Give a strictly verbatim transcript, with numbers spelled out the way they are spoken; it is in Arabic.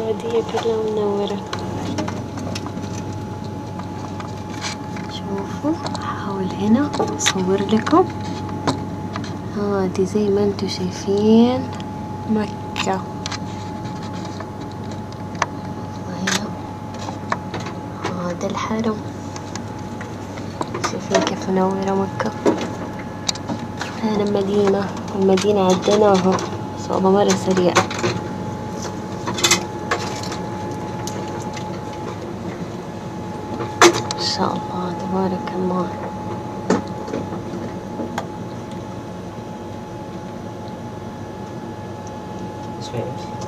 السعودية كلها منورة. شوفوا أحاول هنا أصور لكم. هادي زي ما انتوا شايفين مكة. وهنا هذا الحرم، شايفين كيف منورة مكة. هنا المدينة، والمدينة عديناها صوبة مرة سريعة. ما شاء الله تبارك الله. Spanish.